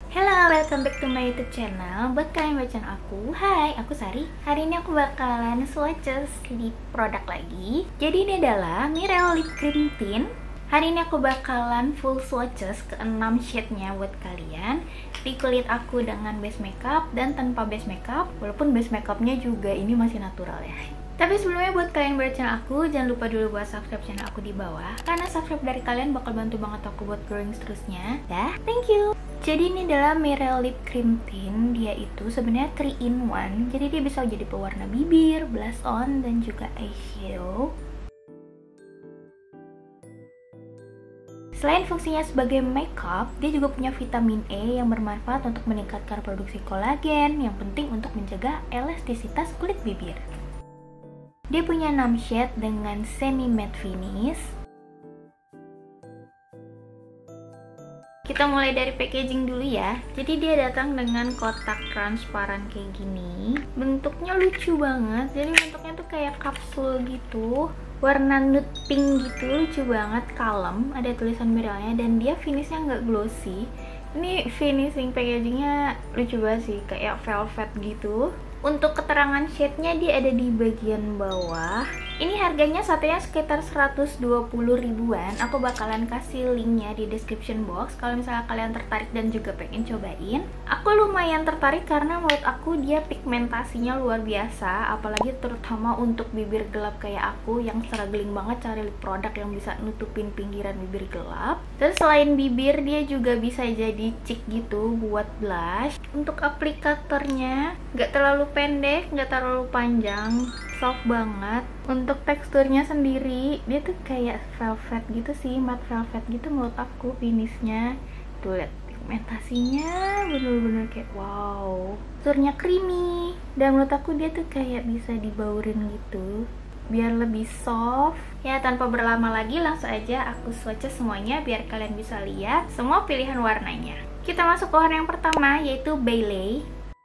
Hello, welcome back to my YouTube channel. Buat kalian bacaan aku, hai, aku Sari. Hari ini aku bakalan swatches lip produk lagi. Jadi ini adalah Mireille Lip Cream Tint. Hari ini aku bakalan full swatches ke 6 shade-nya buat kalian di kulit aku dengan base makeup dan tanpa base makeup. Walaupun base makeup-nya juga ini masih natural ya. Tapi sebelumnya buat kalian baru channel aku, jangan lupa dulu buat subscribe channel aku di bawah. Karena subscribe dari kalian bakal bantu banget aku buat growing seterusnya. Dah, thank you. Jadi ini adalah Mireille Lip Cream Tint. Dia itu sebenarnya 3 in 1. Jadi dia bisa jadi pewarna bibir, blush on, dan juga eyeshadow. Selain fungsinya sebagai makeup, dia juga punya vitamin E yang bermanfaat untuk meningkatkan produksi kolagen, yang penting untuk menjaga elastisitas kulit bibir. Dia punya 6 shade dengan semi matte finish. Kita mulai dari packaging dulu ya. Jadi dia datang dengan kotak transparan kayak gini. Bentuknya lucu banget. Jadi bentuknya tuh kayak kapsul gitu. Warna nude pink gitu, lucu banget, kalem. Ada tulisan Mireille-nya dan dia finishnya nggak glossy. Ini finishing packagingnya lucu banget sih, kayak velvet gitu. Untuk keterangan shade-nya dia ada di bagian bawah. Ini harganya satunya sekitar 120 ribuan. Aku bakalan kasih linknya di description box kalau misalnya kalian tertarik dan juga pengen cobain. Aku lumayan tertarik karena menurut aku dia pigmentasinya luar biasa, apalagi terutama untuk bibir gelap kayak aku yang struggling banget cari lip produk yang bisa nutupin pinggiran bibir gelap. Terus selain bibir dia juga bisa jadi cheek gitu buat blush. Untuk aplikatornya nggak terlalu pendek, nggak terlalu panjang, soft banget. Untuk teksturnya sendiri dia tuh kayak velvet gitu sih, matte velvet gitu menurut aku finishnya. Tuh lihat pigmentasinya bener-bener kayak wow. Teksturnya creamy dan menurut aku dia tuh kayak bisa dibaurin gitu biar lebih soft. Ya tanpa berlama lagi langsung aja aku swatches semuanya biar kalian bisa lihat semua pilihan warnanya. Kita masuk ke warna yang pertama yaitu Bailey.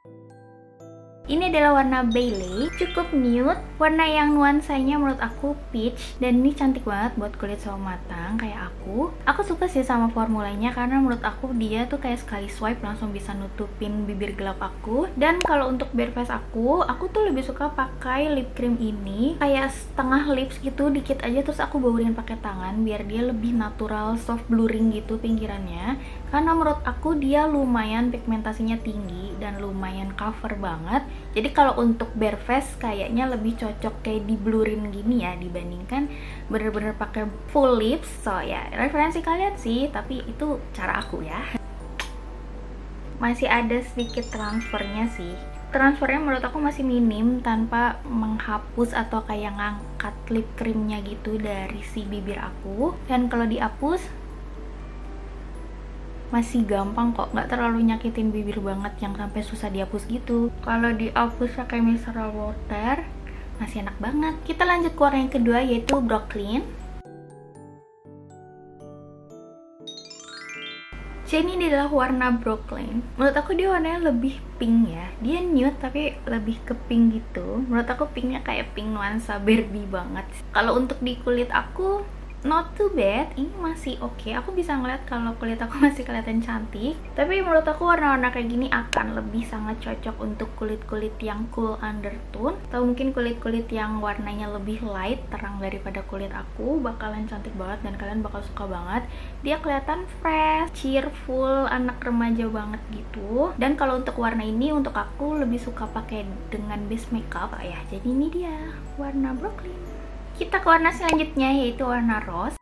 Ini adalah warna Bailey, cukup nude, warna yang nuansanya menurut aku peach, dan ini cantik banget buat kulit sawo matang kayak aku. Aku suka sih sama formulanya karena menurut aku dia tuh kayak sekali swipe langsung bisa nutupin bibir gelap aku. Dan kalau untuk bare face aku tuh lebih suka pakai lip cream ini kayak setengah lips gitu, dikit aja terus aku baurin pakai tangan biar dia lebih natural, soft blurring gitu pinggirannya. Karena menurut aku dia lumayan pigmentasinya tinggi dan lumayan cover banget. Jadi kalau untuk bare face kayaknya lebih cocok kayak di blurin gini ya dibandingkan bener-bener pakai full lips. So ya referensi kalian sih, tapi itu cara aku ya. Masih ada sedikit transfernya sih. Transfernya menurut aku masih minim tanpa menghapus atau kayak ngangkat lip creamnya gitu dari si bibir aku. Dan kalau dihapus masih gampang kok, nggak terlalu nyakitin bibir banget yang sampai susah dihapus gitu. Kalau dihapus pakai micellar water masih enak banget. Kita lanjut ke warna yang kedua yaitu Brooklyn. Jadi ini adalah warna Brooklyn. Menurut aku dia warnanya lebih pink ya. Dia nude tapi lebih ke pink gitu. Menurut aku pinknya kayak pink nuansa Barbie banget. Kalau untuk di kulit aku not too bad, ini masih oke. Aku bisa ngeliat kalau kulit aku masih kelihatan cantik. Tapi menurut aku warna-warna kayak gini akan lebih sangat cocok untuk kulit-kulit yang cool undertone, atau mungkin kulit-kulit yang warnanya lebih light, terang daripada kulit aku. Bakalan cantik banget dan kalian bakal suka banget. Dia kelihatan fresh, cheerful, anak remaja banget gitu. Dan kalau untuk warna ini untuk aku lebih suka pakai dengan base makeup ya. Jadi ini dia warna Brooklyn. Kita ke warna selanjutnya yaitu warna rose.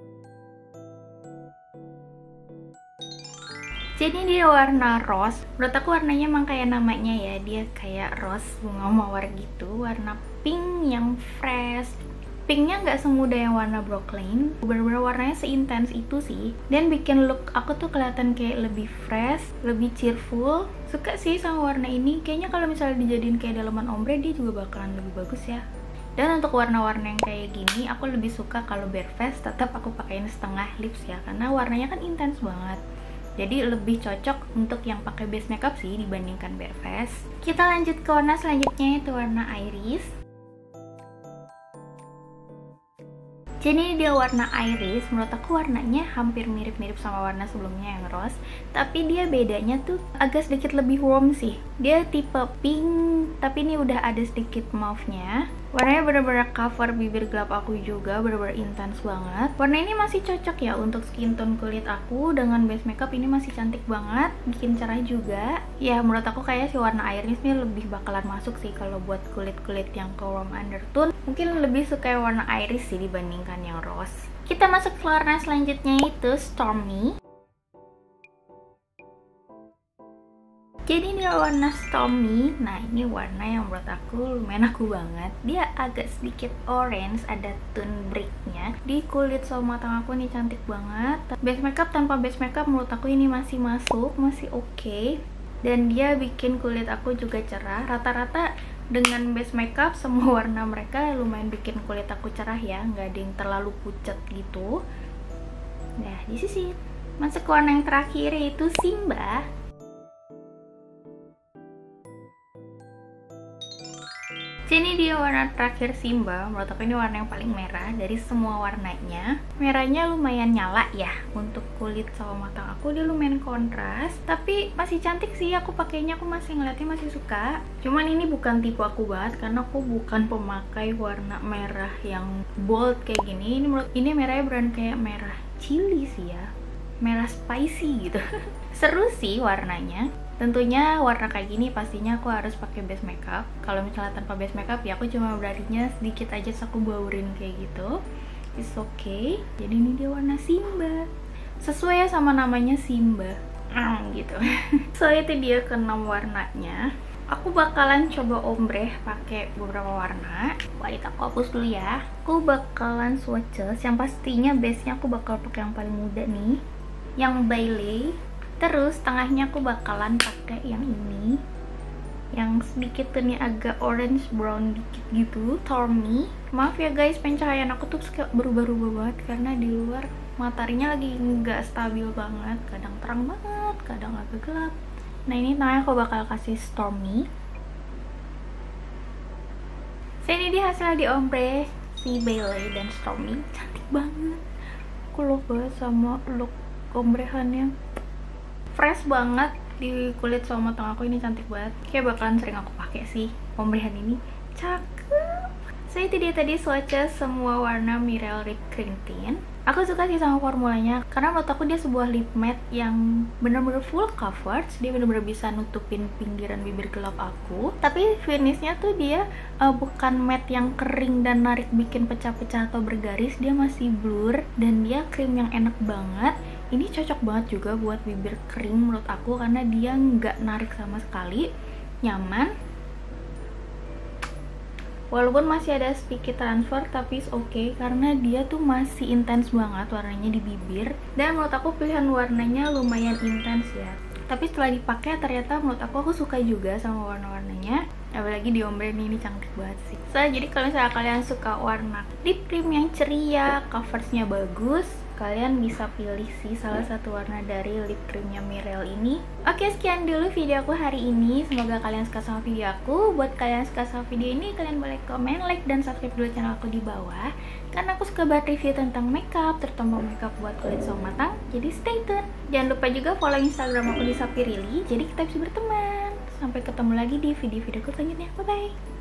Jadi dia warna rose. Menurut aku warnanya emang kayak namanya ya, dia kayak rose bunga mawar gitu, warna pink yang fresh. Pinknya nggak semudah yang warna Brooklyn, bener-bener warnanya seintens itu sih. Dan bikin look aku tuh kelihatan kayak lebih fresh, lebih cheerful. Suka sih sama warna ini. Kayaknya kalau misalnya dijadiin kayak dalaman ombre dia juga bakalan lebih bagus ya. Dan untuk warna-warna yang kayak gini aku lebih suka kalau bare face tetap aku pakein setengah lips ya, karena warnanya kan intens banget. Jadi lebih cocok untuk yang pakai base makeup sih dibandingkan bare face. Kita lanjut ke warna selanjutnya yaitu warna iris. Jadi dia warna iris, menurut aku warnanya hampir mirip-mirip sama warna sebelumnya yang rose, tapi dia bedanya tuh agak sedikit lebih warm sih. Dia tipe pink, tapi ini udah ada sedikit mauve-nya. Warnanya bener-bener cover bibir gelap aku juga, bener-bener intens banget. Warna ini masih cocok ya untuk skin tone kulit aku, dengan base makeup ini masih cantik banget, bikin cerah juga. Ya menurut aku kayak si warna iris ini lebih bakalan masuk sih kalau buat kulit-kulit yang ke warm undertone. Mungkin lebih suka yang warna iris sih dibandingkan yang rose. Kita masuk ke warna selanjutnya, itu Stormy. Jadi ini warna Stormy. Nah ini warna yang menurut aku lumayan aku banget. Dia agak sedikit orange, ada tone bricknya. Di kulit sama mata aku nih cantik banget. Base makeup tanpa base makeup menurut aku ini masih masuk, masih oke. Dan dia bikin kulit aku juga cerah. Rata-rata dengan base makeup semua warna mereka lumayan bikin kulit aku cerah ya, nggak ada yang terlalu pucat gitu. Nah di sisi masuk ke warna yang terakhir, yaitu Simba. Jadi dia warna terakhir Simba, menurut aku ini warna yang paling merah dari semua warnanya. Merahnya lumayan nyala ya, untuk kulit sama mata aku dia lumayan kontras, tapi masih cantik sih. Aku pakainya, aku masih ngeliatnya masih suka. Cuman ini bukan tipe aku banget, karena aku bukan pemakai warna merah yang bold kayak gini. Ini merahnya beneran kayak merah chili sih ya, merah spicy gitu. Seru sih warnanya. Tentunya warna kayak gini pastinya aku harus pakai base makeup. Kalau misalnya tanpa base makeup ya aku cuma beraninya sedikit aja, terus aku baurin kayak gitu. It's okay. Jadi ini dia warna Simba. Sesuai ya sama namanya Simba. Gitu. So itu dia ke-6 warnanya. Aku bakalan coba ombre pakai beberapa warna. Wait, aku hapus dulu ya. Aku bakalan swatches. Yang pastinya base-nya aku bakal pakai yang paling muda nih, yang Bailey. Terus tengahnya aku bakalan pakai yang ini, yang sedikit tone agak orange brown dikit gitu, Stormy. Maaf ya guys, pencahayaan aku tuh kayak berubah-ubah banget karena di luar mataharinya lagi nggak stabil banget, kadang terang banget, kadang agak gelap. Nah ini tengahnya aku bakal kasih Stormy. So ini dia hasilnya di ombre si Bailey dan Stormy, cantik banget. Aku love banget sama look ombrehannya, fresh banget di kulit sama mata aku, ini cantik banget. Kayak bakalan sering aku pakai sih ombrehan ini, cakep. So itu dia tadi swatches semua warna Mireille Lip Cream Tint. Aku suka sih sama formulanya karena menurut aku dia sebuah lip matte yang bener-bener full coverage. Dia bener-bener bisa nutupin pinggiran bibir gelap aku, tapi finishnya tuh dia bukan matte yang kering dan narik bikin pecah-pecah atau bergaris. Dia masih blur dan dia krim yang enak banget. Ini cocok banget juga buat bibir kering menurut aku karena dia nggak narik sama sekali, nyaman. Walaupun masih ada sedikit transfer, tapi oke karena dia tuh masih intens banget warnanya di bibir. Dan menurut aku pilihan warnanya lumayan intens ya. Tapi setelah dipakai ternyata menurut aku suka juga sama warna-warnanya. Apalagi di ombre ini cantik banget sih. So, jadi kalau misalnya kalian suka warna lip cream yang ceria, coveragenya bagus, kalian bisa pilih sih salah satu warna dari lip creamnya Mireille ini. Oke, sekian dulu video aku hari ini. Semoga kalian suka sama video aku. Buat kalian suka sama video ini, kalian boleh komen, like, dan subscribe dulu channel aku di bawah. Karena aku suka banget review tentang makeup, terutama makeup buat kulit sama matang. Jadi stay tune. Jangan lupa juga follow Instagram aku di Sapirili, jadi kita bisa berteman. Sampai ketemu lagi di video-videoku selanjutnya. Bye-bye.